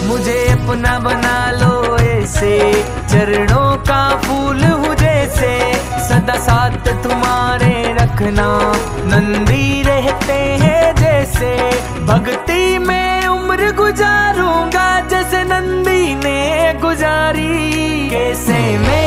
मुझे अपना बना लो ऐसे, चरणों का फूल हूँ जैसे, सदा साथ तुम्हारे रखना, नंदी रहते हैं जैसे। भक्ति में उम्र गुजारूंगा जैसे नंदी ने गुजारी, कैसे मैं